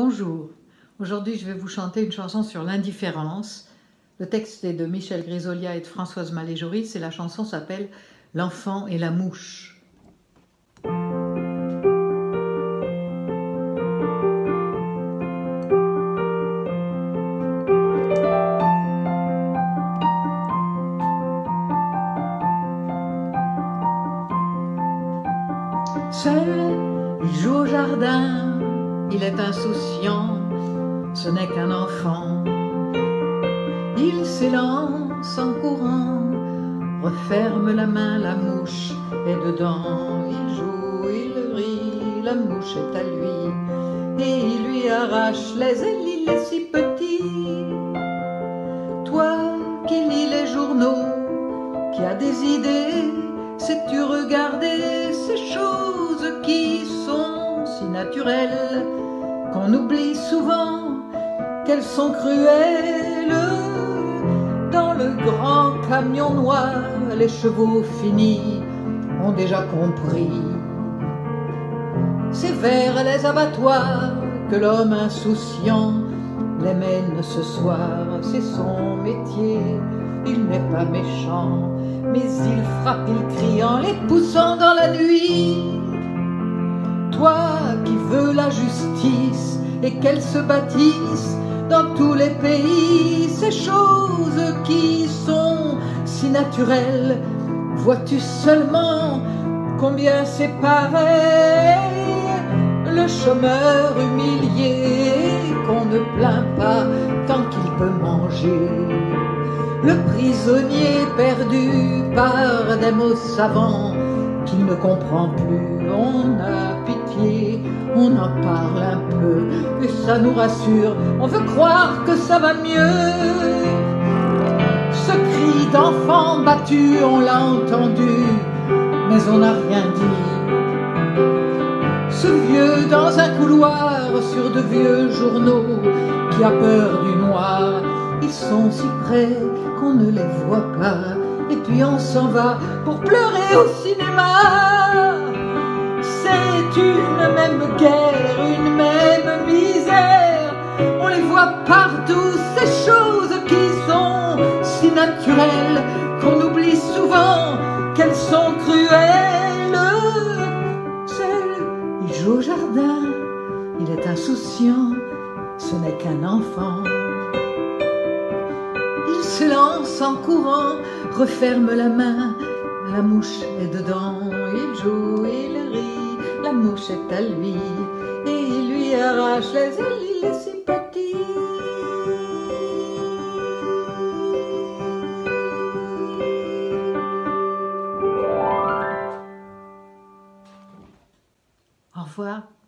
Bonjour, aujourd'hui je vais vous chanter une chanson sur l'indifférence. Le texte est de Michel Grisolia et de Françoise Malé-Joris et la chanson s'appelle « L'enfant et la mouche ». Seul, il joue au jardin, il est insouciant, ce n'est qu'un enfant. Il s'élance en courant, referme la main, la mouche est dedans. Il joue, il rit, la mouche est à lui, et il lui arrache les ailes, il est si petit. Toi qui lis les journaux, qui as des idées, sais-tu regarder ces choses qui sont si naturelles qu'on oublie souvent qu'elles sont cruelles? Dans le grand camion noir, les chevaux finis ont déjà compris. C'est vers les abattoirs que l'homme insouciant les mène ce soir. C'est son métier, il n'est pas méchant, mais il frappe, il crie en les poussant dans la nuit. Toi qui veux la justice et qu'elle se bâtisse dans tous les pays, ces choses qui sont si naturelles, vois-tu seulement combien c'est pareil? Le chômeur humilié qu'on ne plaint pas tant qu'il peut manger, le prisonnier perdu par des mots savants qu'il ne comprend plus. On a pitié, on en parle un peu, et ça nous rassure, on veut croire que ça va mieux. Ce cri d'enfant battu, on l'a entendu, mais on n'a rien dit. Ce vieux dans un couloir sur de vieux journaux qui a peur du noir, ils sont si près qu'on ne les voit pas, et puis on s'en va pour pleurer au cinéma. C'est une même guerre, une même misère, on les voit partout, ces choses qui sont si naturelles qu'on oublie souvent qu'elles sont cruelles. Seul, il joue au jardin, il est insouciant, ce n'est qu'un enfant. Il se lance en courant, referme la main, la mouche est dedans. Il joue, il rit, la mouche est à lui, et il lui arrache les ailes, il est si petit. Au revoir.